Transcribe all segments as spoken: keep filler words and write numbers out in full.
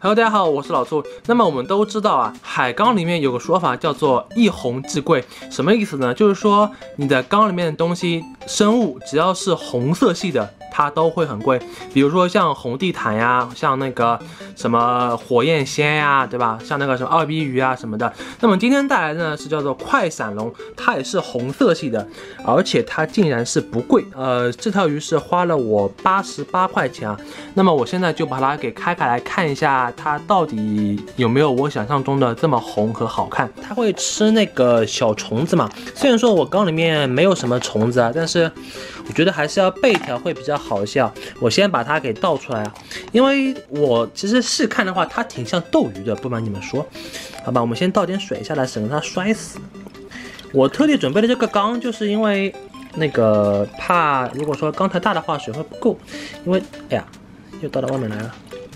Hello， 大家好，我是老兔。那么我们都知道啊，海缸里面有个说法叫做一红即贵，什么意思呢？就是说你的缸里面的东西，生物只要是红色系的，它都会很贵。比如说像红地毯呀，像那个什么火焰仙呀，对吧？像那个什么二逼鱼啊什么的。那么今天带来的呢是叫做快闪龙，它也是红色系的，而且它竟然是不贵。呃，这条鱼是花了我八十八块钱啊。那么我现在就把它给开开来看一下。它到底有没有我想象中的这么红和好看？它会吃那个小虫子嘛？虽然说我缸里面没有什么虫子啊，但是我觉得还是要备一条会比较好一些啊。我先把它给倒出来啊，因为我其实细看的话，它挺像斗鱼的，不瞒你们说。好吧，我们先倒点水下来，省得它摔死。我特地准备的这个缸，就是因为那个怕如果说缸太大的话，水会不够。因为哎呀，又倒到外面来了。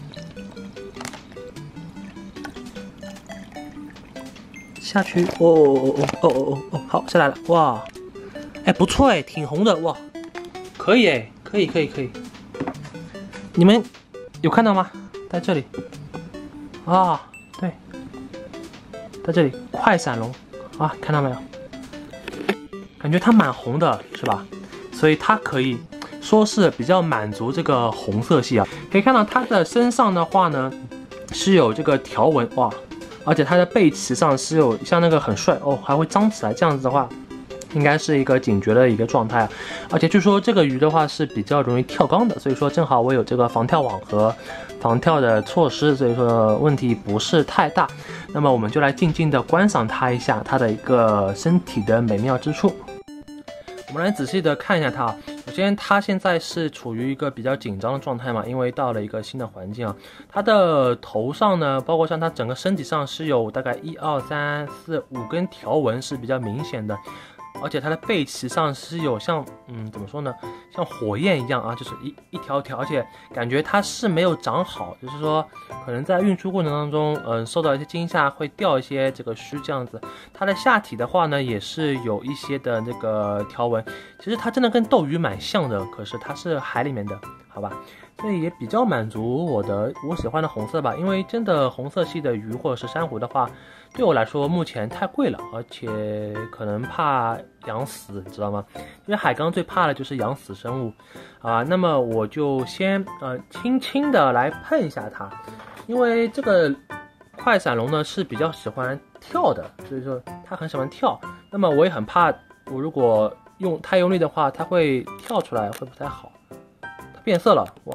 下去，哦哦哦哦哦哦哦，好，下来了，哇，哎，不错哎，挺红的，哇，可以哎，可以可以可以，你们有看到吗？在这里，啊，对，在这里，快闪龙啊，看到没有？感觉它蛮红的，是吧？所以它可以说是比较满足这个红色系啊。可以看到它的身上的话呢，是有这个条纹，哇。而且它的背鳍上是有像那个很帅哦，还会张起来，这样子的话，应该是一个警觉的一个状态啊。而且据说这个鱼的话是比较容易跳缸的，所以说正好我有这个防跳网和防跳的措施，所以说问题不是太大。那么我们就来静静的观赏它一下它的一个身体的美妙之处。我们来仔细的看一下它啊。首先，它现在是处于一个比较紧张的状态嘛，因为到了一个新的环境啊。它的头上呢，包括像它整个身体上是有大概一二三四五根条纹是比较明显的，而且它的背鳍上是有像嗯怎么说呢，像火焰一样啊，就是一一条条，而且感觉它是没有长好，就是说可能在运输过程当中，嗯受到一些惊吓会掉一些这个须这样子。它的下体的话呢，也是有一些的这个条纹。其实它真的跟斗鱼蛮像的，可是它是海里面的，好吧，所以也比较满足我的我喜欢的红色吧。因为真的红色系的鱼或者是珊瑚的话，对我来说目前太贵了，而且可能怕养死，你知道吗？因为海缸最怕的就是养死生物，啊，那么我就先呃轻轻的来碰一下它，因为这个快闪龙呢是比较喜欢跳的，所以说它很喜欢跳。那么我也很怕，我如果用太用力的话，它会跳出来，会不太好。它变色了，哇！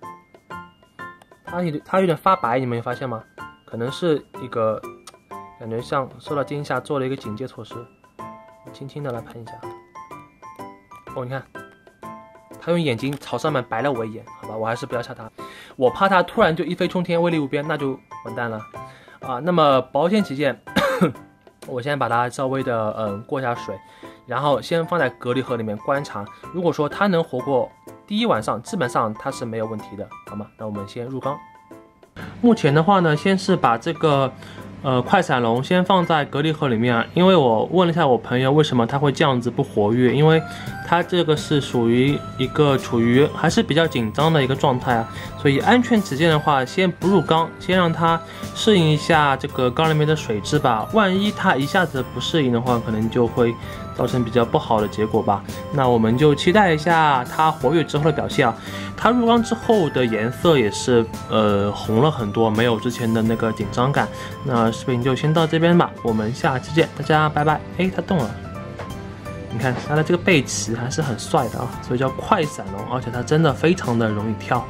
它有点它有点发白，你们有发现吗？可能是一个感觉像受到惊吓做了一个警戒措施。轻轻的来喷一下。哦，你看，它用眼睛朝上面白了我一眼，好吧，我还是不要吓它，我怕它突然就一飞冲天，威力无边，那就完蛋了啊。那么保险起见，我先把它稍微的嗯过下水。然后先放在隔离盒里面观察，如果说它能活过第一晚上，基本上它是没有问题的，好吗？那我们先入缸。目前的话呢，先是把这个呃快闪龙先放在隔离盒里面啊，因为我问了一下我朋友为什么它会这样子不活跃，因为它这个是属于一个处于还是比较紧张的一个状态啊，所以安全起见的话，先不入缸，先让它适应一下这个缸里面的水质吧。万一它一下子不适应的话，可能就会造成比较不好的结果吧。那我们就期待一下它活跃之后的表现啊。它入缸之后的颜色也是呃红了很多，没有之前的那个紧张感。那视频就先到这边吧，我们下期见，大家拜拜。哎，它动了，你看它的这个背鳍还是很帅的啊，所以叫快闪龙，而且它真的非常的容易跳。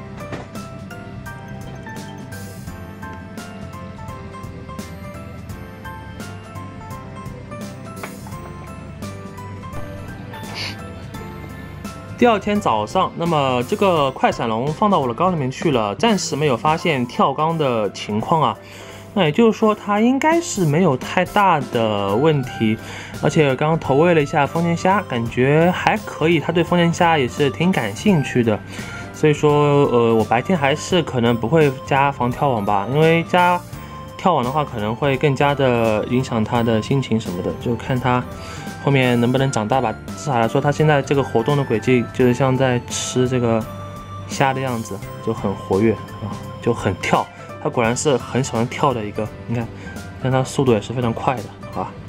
第二天早上，那么这个快闪龙放到我的缸里面去了，暂时没有发现跳缸的情况啊。那也就是说，它应该是没有太大的问题。而且刚刚投喂了一下丰年虾，感觉还可以，它对丰年虾也是挺感兴趣的。所以说，呃，我白天还是可能不会加防跳网吧，因为加跳网的话可能会更加的影响它的心情什么的，就看它后面能不能长大吧。至少来说，它现在这个活动的轨迹就是像在吃这个虾的样子，就很活跃啊，就很跳。 它果然是很喜欢跳的一个，你看，但它速度也是非常快的啊。